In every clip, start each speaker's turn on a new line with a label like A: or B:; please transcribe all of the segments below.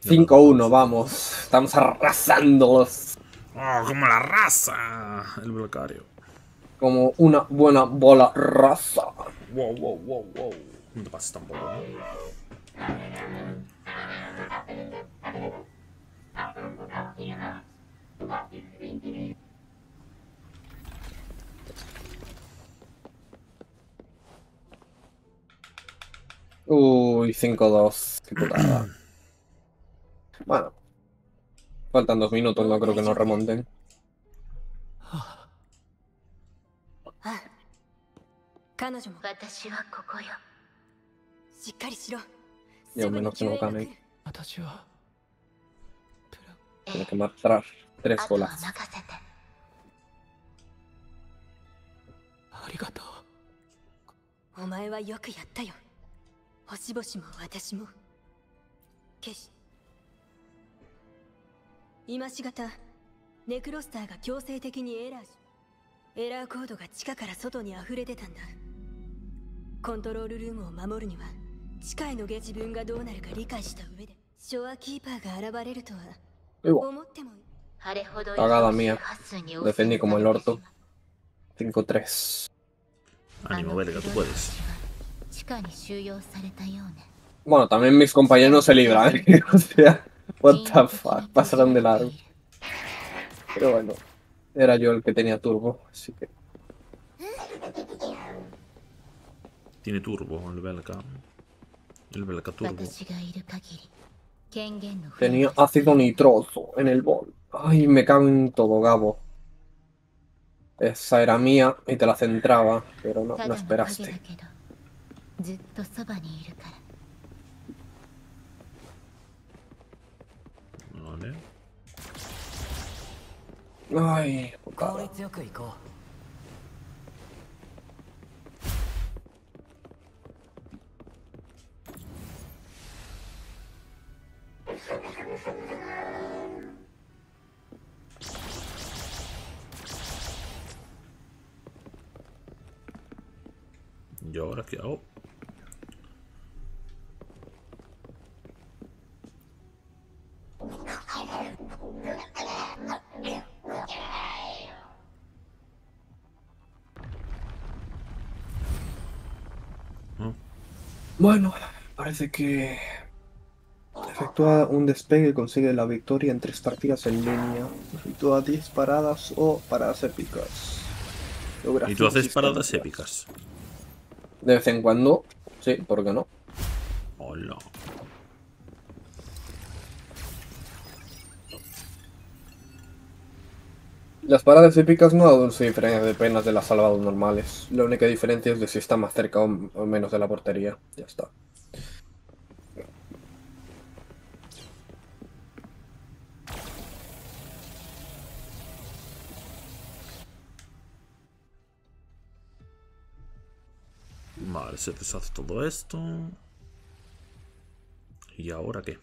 A: Yo me
B: 5-1, vamos. Estamos arrasándolos.
A: ¡Oh, como la raza! El becario.
B: Como una buena bola raza.
A: Wow, wow, wow, wow. No te pases tampoco, ¿no?
B: Uy, 5-2. Qué putada. Bueno, faltan 2 minutos, no creo que nos remonten. Y al menos que no gane. Tiene que marcar 3 golas. Cagada mía. Defendí como el orto. 5-3.
A: Ánimo, belga, tú puedes.
B: Bueno, también mis compañeros no se libran, ¿eh? O sea, what the fuck, pasaron de largo. Pero bueno, era yo el que tenía turbo, así que...
A: Tiene turbo el belga. El belga turbo.
B: Tenía ácido nitroso en el bol. Ay, me cago en todo, Gabo. Esa era mía y te la centraba, pero no, no esperaste.
A: Vale.
B: Ay, putada.
A: ¿Y ahora qué hago?
B: Bueno, parece que efectúa un despegue y consigue la victoria en 3 partidas en línea. Efectúa 10 paradas o paradas épicas. Logra
A: ¿Y tú haces
B: 106
A: paradas
B: capturas.
A: épicas?
B: De vez en cuando, sí, ¿por qué no?
A: Hola.
B: Las paradas épicas no aducen diferencia de penas de las salvadas normales. La única diferencia es de si está más cerca o menos de la portería. Ya está.
A: Vale, se deshace todo esto. ¿Y ahora qué?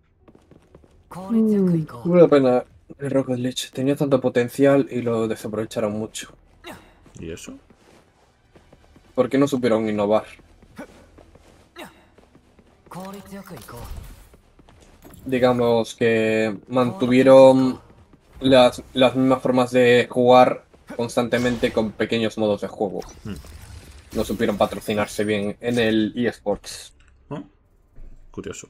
B: Una pena el Rocket League. Tenía tanto potencial y lo desaprovecharon mucho.
A: ¿Y eso?
B: ¿Por qué no supieron innovar? Digamos que mantuvieron las mismas formas de jugar constantemente con pequeños modos de juego. No supieron patrocinarse bien en el eSports.
A: ¿Oh? Curioso.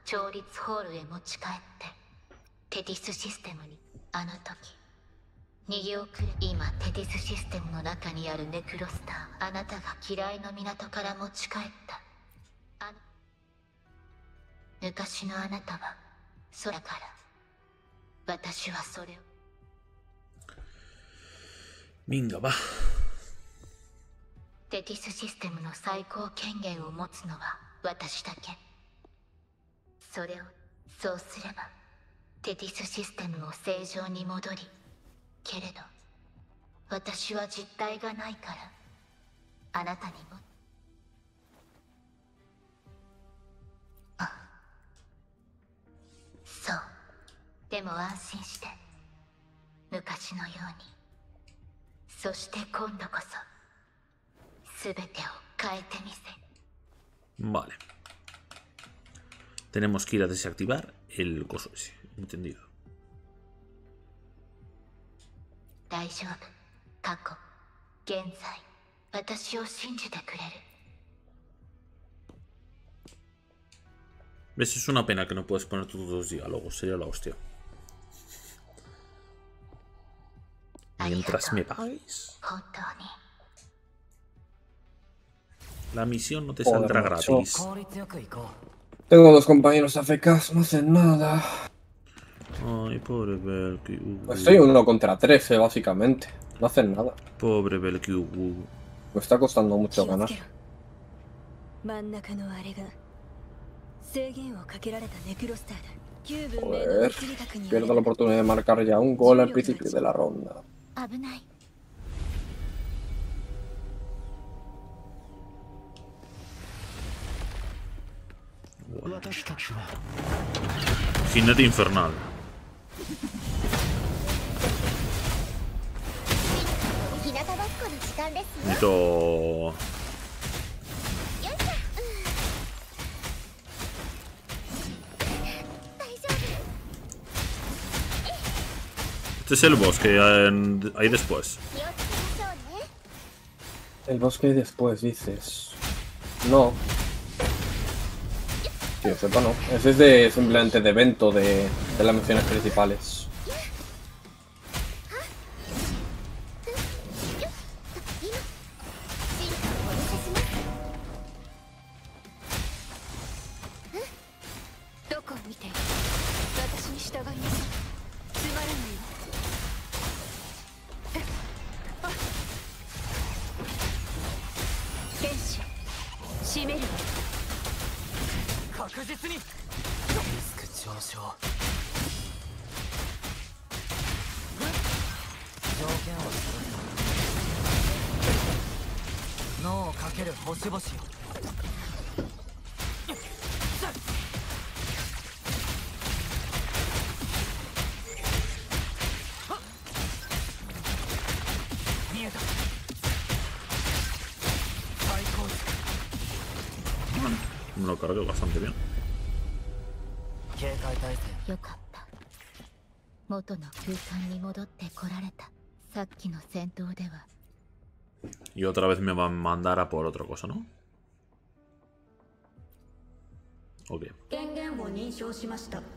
C: 調律ホールへ持ち帰ってテティスシステムにあの時逃げ遅れ。今テティスシステムの中にあるネクロスター、あなたが嫌いの港から持ち帰った。昔のあなたは空から私はそれを。
A: Venga, va.
C: テティスシステムの最高権限を持つのは私だけ。それをそうすればテティスシステムも正常に戻り、けれど私は実体がないからあなたにも。そう。でも安心して。昔のように。そして今度こそ全てを変えてみせ。
A: Vale. Tenemos que ir a desactivar el coso ese. Entendido.
C: 大丈夫。過去、現在、私を信じてくれる。
A: ¿Ves? Es una pena que no puedes poner todos los diálogos. Sería la hostia. Mientras me pagues.
C: 本当に。
A: La misión no te saldrá gratis.
B: Tengo dos compañeros AFKs, no hacen nada.
A: Ay, pobre Belky.
B: Estoy 1 contra 13, básicamente. No hacen nada.
A: Pobre Belky.
B: Me está costando mucho ganar. Joder, pierdo la oportunidad de marcar ya un gol al principio de la ronda.
A: Jinete infernal. Necesito... Este es el bosque ahí después.
B: El bosque después, dices. No. Que yo sepa, no. Ese es de, simplemente de evento de las misiones principales.
A: Me lo cargué bastante bien.
C: よかった。元の空間に戻ってこられた。さっきの戦闘では。
A: Y otra vez me van a mandar a por otra cosa, ¿no? Ok.
D: 権限を認証しました。おい、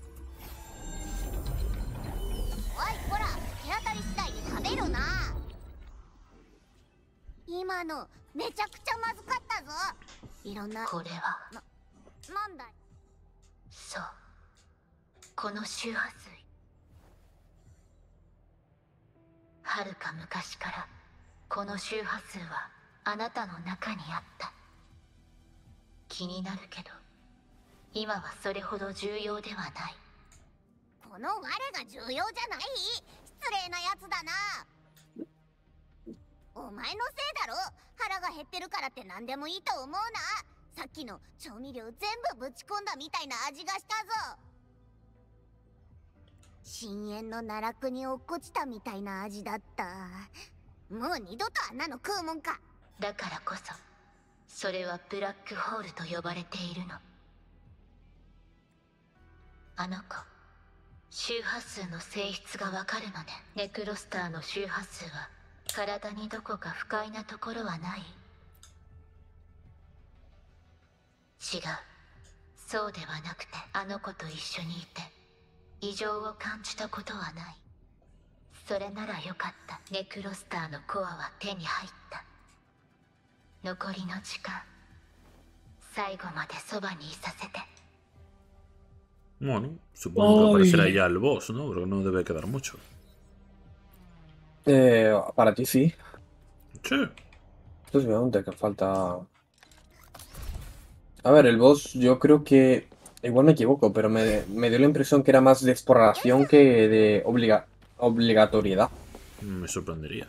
E: ほら、手当たり次第に食べるな。今のめちゃくちゃまずかったぞ。いろんな。
C: これは
E: なんだい。
C: そう。この周波数。はるか昔からこの周波数はあなたの中にあった。気になるけど今はそれほど重要ではない。
E: この我が重要じゃない？失礼なやつだな。お前のせいだろ。腹が減ってるからって何でもいいと思うな。さっきの調味料全部ぶち込んだみたいな味がしたぞ。深淵の奈落に落っこちたみたいな味だった。もう二度とあんなの食うもんか。
C: だからこそそれはブラックホールと呼ばれているの。あの子周波数の性質がわかるのね。ネクロスターの周波数は体にどこか不快なところはない？違う。 そうではなくて、あの子と一緒にいて異常を感じたことはない。それならよかった。ネクロスターのコアは手に入った。残りの時間、最後までそばにいさせて。
A: Bueno, supongo que
B: Ay.
A: aparecerá ya el boss, ¿no? Pero no debe quedar mucho.
B: Para ti sí.
A: Sí.
B: Pues obviamente que falta. A ver, el boss, yo creo que. Igual me equivoco, pero me dio la impresión que era más de exploración que de obligatoriedad.
A: Me sorprendería.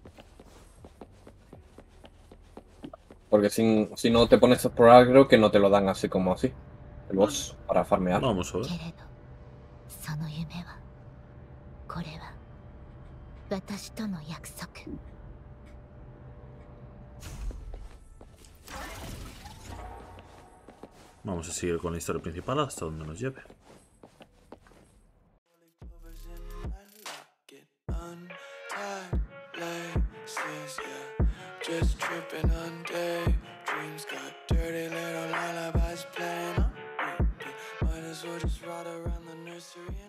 B: Porque si no te pones a explorar, creo que no te lo dan así como así. El boss, para farmear.
A: Vamos a ver.
C: けれど、その夢は、これは私との約束。
A: Vamos a seguir con la historia principal hasta donde nos lleve.
F: Just tripping on daydreams, got dirty little lullabies playing on repeat. Might as well just ride around the nursery.